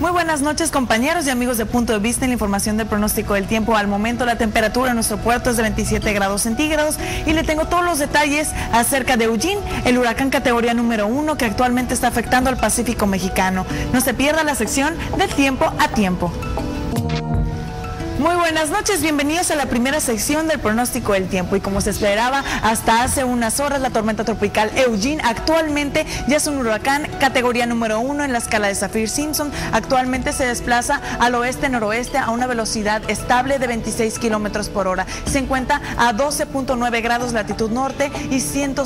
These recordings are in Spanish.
Muy buenas noches, compañeros y amigos de Punto de Vista en la información del pronóstico del tiempo. Al momento la temperatura en nuestro puerto es de 27 grados centígrados y le tengo todos los detalles acerca de Eugene, el huracán categoría número 1 que actualmente está afectando al Pacífico mexicano. No se pierda la sección del tiempo a tiempo. Muy buenas noches, bienvenidos a la primera sección del pronóstico del tiempo. Y como se esperaba hasta hace unas horas, la tormenta tropical Eugene actualmente ya es un huracán categoría número 1 en la escala de Saffir-Simpson. Actualmente se desplaza al oeste-noroeste a una velocidad estable de 26 kilómetros por hora. Se encuentra a 12.9 grados latitud norte y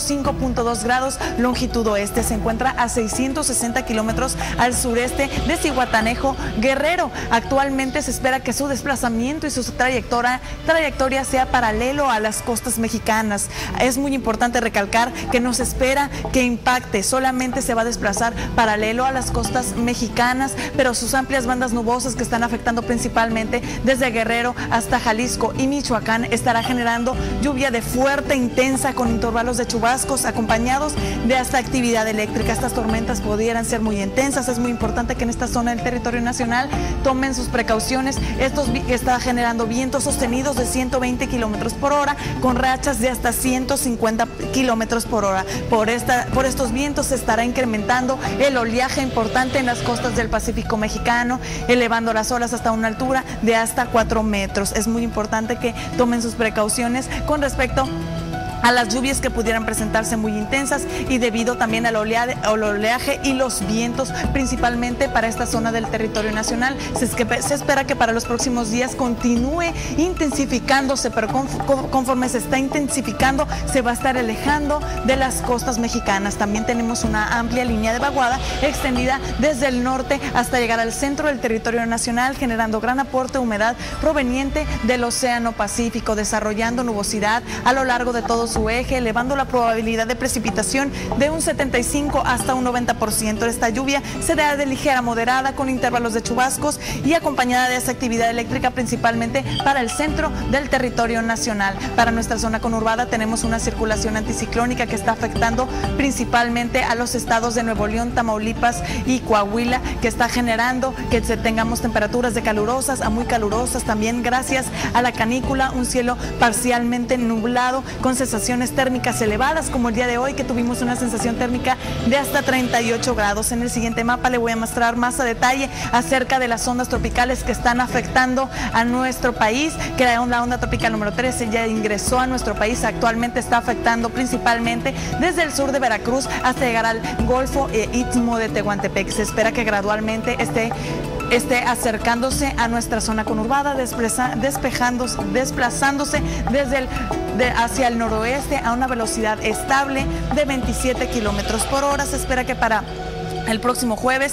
105.2 grados longitud oeste. Se encuentra a 660 kilómetros al sureste de Zihuatanejo, Guerrero. Actualmente se espera que su desplazamiento y su trayectoria sea paralelo a las costas mexicanas. Es muy importante recalcar que no se espera que impacte, solamente se va a desplazar paralelo a las costas mexicanas, pero sus amplias bandas nubosas que están afectando principalmente desde Guerrero hasta Jalisco y Michoacán estará generando lluvia de fuerte, intensa, con intervalos de chubascos acompañados de hasta actividad eléctrica. Estas tormentas pudieran ser muy intensas. Es muy importante que en esta zona del territorio nacional tomen sus precauciones. Está generando vientos sostenidos de 120 kilómetros por hora con rachas de hasta 150 kilómetros por hora. Por estos vientos se estará incrementando el oleaje importante en las costas del Pacífico mexicano, elevando las olas hasta una altura de hasta 4 metros. Es muy importante que tomen sus precauciones con respecto a las lluvias que pudieran presentarse muy intensas y debido también al oleaje y los vientos, principalmente para esta zona del territorio nacional. Se espera que para los próximos días continúe intensificándose, pero conforme se está intensificando se va a estar alejando de las costas mexicanas. También tenemos una amplia línea de vaguada extendida desde el norte hasta llegar al centro del territorio nacional, generando gran aporte de humedad proveniente del Océano Pacífico, desarrollando nubosidad a lo largo de todo su eje, elevando la probabilidad de precipitación de un 75 hasta un 90%. Esta lluvia será de ligera a moderada con intervalos de chubascos y acompañada de esa actividad eléctrica principalmente para el centro del territorio nacional. Para nuestra zona conurbada tenemos una circulación anticiclónica que está afectando principalmente a los estados de Nuevo León, Tamaulipas y Coahuila, que está generando que tengamos temperaturas de calurosas a muy calurosas, también gracias a la canícula, un cielo parcialmente nublado con sensaciones térmicas elevadas, como el día de hoy que tuvimos una sensación térmica de hasta 38 grados. En el siguiente mapa le voy a mostrar más a detalle acerca de las ondas tropicales que están afectando a nuestro país, que la onda tropical número 13 ya ingresó a nuestro país. Actualmente está afectando principalmente desde el sur de Veracruz hasta llegar al Golfo Istmo de Tehuantepec. Se espera que gradualmente esté acercándose a nuestra zona conurbada, desplazándose hacia el noroeste a una velocidad estable de 27 kilómetros por hora. Se espera que para el próximo jueves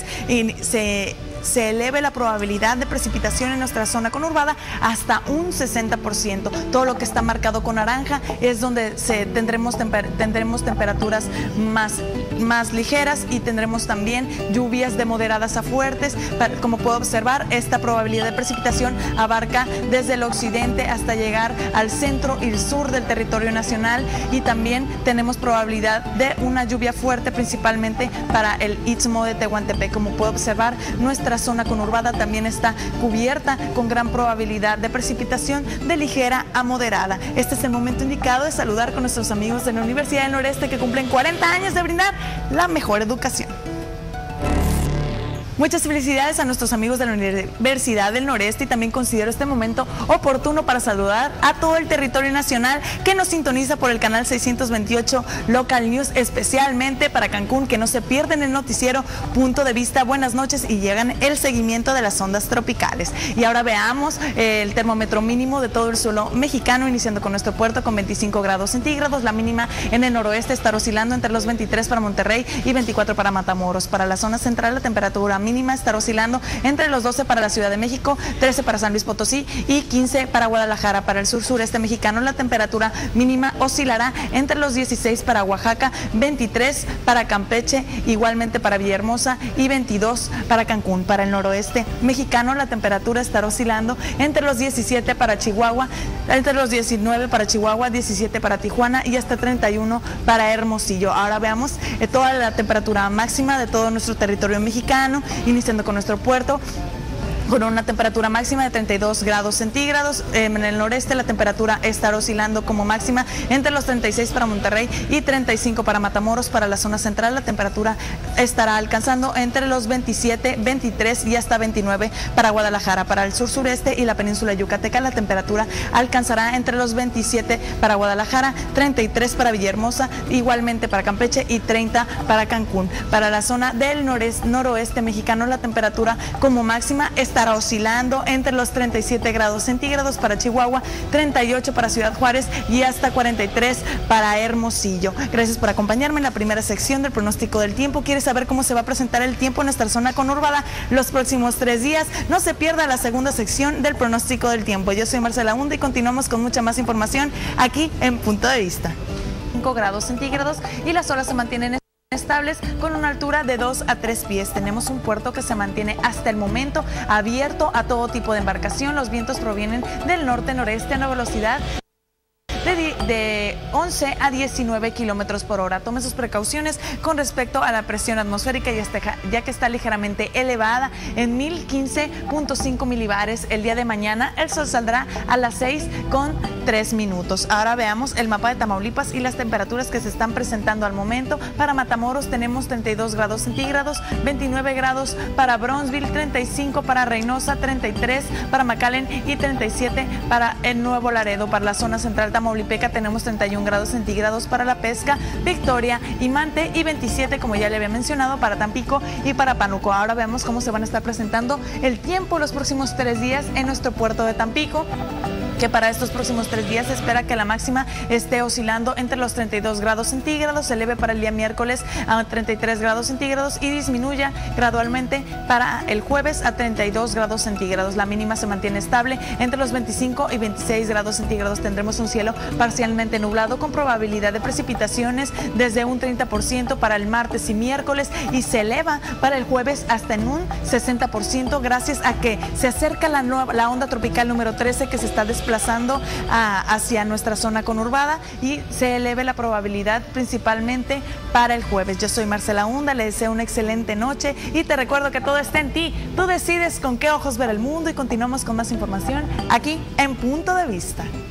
se eleve la probabilidad de precipitación en nuestra zona conurbada hasta un 60%. Todo lo que está marcado con naranja es donde tendremos temperaturas más ligeras y tendremos también lluvias de moderadas a fuertes. Como puedo observar, esta probabilidad de precipitación abarca desde el occidente hasta llegar al centro y el sur del territorio nacional, y también tenemos probabilidad de una lluvia fuerte principalmente para el Istmo de Tehuantepec. Como puedo observar, nuestra zona conurbada también está cubierta con gran probabilidad de precipitación de ligera a moderada. Este es el momento indicado de saludar con nuestros amigos de la Universidad del Noreste, que cumplen 40 años de brindar la mejor educación. Muchas felicidades a nuestros amigos de la Universidad del Noreste, y también considero este momento oportuno para saludar a todo el territorio nacional que nos sintoniza por el canal 628 Local News, especialmente para Cancún, que no se pierden el noticiero Punto de Vista. Buenas noches y llegan el seguimiento de las ondas tropicales. Y ahora veamos el termómetro mínimo de todo el suelo mexicano, iniciando con nuestro puerto con 25 grados centígrados. La mínima en el noroeste estará oscilando entre los 23 para Monterrey y 24 para Matamoros. Para la zona central, la temperatura mínima estará oscilando entre los 12 para la Ciudad de México, 13 para San Luis Potosí y 15 para Guadalajara. Para el sur-sureste mexicano, la temperatura mínima oscilará entre los 16 para Oaxaca, 23 para Campeche, igualmente para Villahermosa, y 22 para Cancún. Para el noroeste mexicano, la temperatura estará oscilando entre los 17 para Chihuahua, entre los 19 para Chihuahua, 17 para Tijuana y hasta 31 para Hermosillo. Ahora veamos toda la temperatura máxima de todo nuestro territorio mexicano, iniciando con nuestro puerto, con una temperatura máxima de 32 grados centígrados. En el noreste la temperatura estará oscilando como máxima entre los 36 para Monterrey y 35 para Matamoros. Para la zona central la temperatura estará alcanzando entre los 27, 23 y hasta 29 para Guadalajara. Para el sur sureste y la península yucateca la temperatura alcanzará entre los 27 para Guadalajara, 33 para Villahermosa, igualmente para Campeche y 30 para Cancún. Para la zona del noroeste mexicano la temperatura como máxima estará oscilando entre los 37 grados centígrados para Chihuahua, 38 para Ciudad Juárez y hasta 43 para Hermosillo. Gracias por acompañarme en la primera sección del pronóstico del tiempo. ¿Quieres saber cómo se va a presentar el tiempo en nuestra zona conurbada los próximos 3 días? No se pierda la segunda sección del pronóstico del tiempo. Yo soy Marcela Hunda y continuamos con mucha más información aquí en Punto de Vista. 5 grados centígrados y las olas se mantienen estables con una altura de 2 a 3 pies. Tenemos un puerto que se mantiene hasta el momento abierto a todo tipo de embarcación. Los vientos provienen del norte-noreste a una velocidad de 11 a 19 kilómetros por hora. Tome sus precauciones con respecto a la presión atmosférica, ya que está ligeramente elevada en 1015.5 milibares. El día de mañana el sol saldrá a las 6:03. Ahora veamos el mapa de Tamaulipas y las temperaturas que se están presentando al momento. Para Matamoros tenemos 32 grados centígrados, 29 grados para Bronzeville, 35 para Reynosa, 33 para McAllen y 37 para el Nuevo Laredo. Para la zona central tamaulipeca tenemos 31 grados centígrados para La Pesca, Victoria y Mante y 27, como ya le había mencionado, para Tampico y para Pánuco. Ahora veamos cómo se van a estar presentando el tiempo los próximos 3 días en nuestro puerto de Tampico, que para estos próximos 3 días se espera que la máxima esté oscilando entre los 32 grados centígrados, se eleve para el día miércoles a 33 grados centígrados y disminuya gradualmente para el jueves a 32 grados centígrados. La mínima se mantiene estable entre los 25 y 26 grados centígrados. Tendremos un cielo parcialmente nublado con probabilidad de precipitaciones desde un 30% para el martes y miércoles y se eleva para el jueves hasta en un 60% gracias a que se acerca la onda tropical número 13 que se está desplazando hacia nuestra zona conurbada y se eleve la probabilidad principalmente para el jueves. Yo soy Marcela Hunda, le deseo una excelente noche y te recuerdo que todo está en ti. Tú decides con qué ojos ver el mundo y continuamos con más información aquí en Punto de Vista.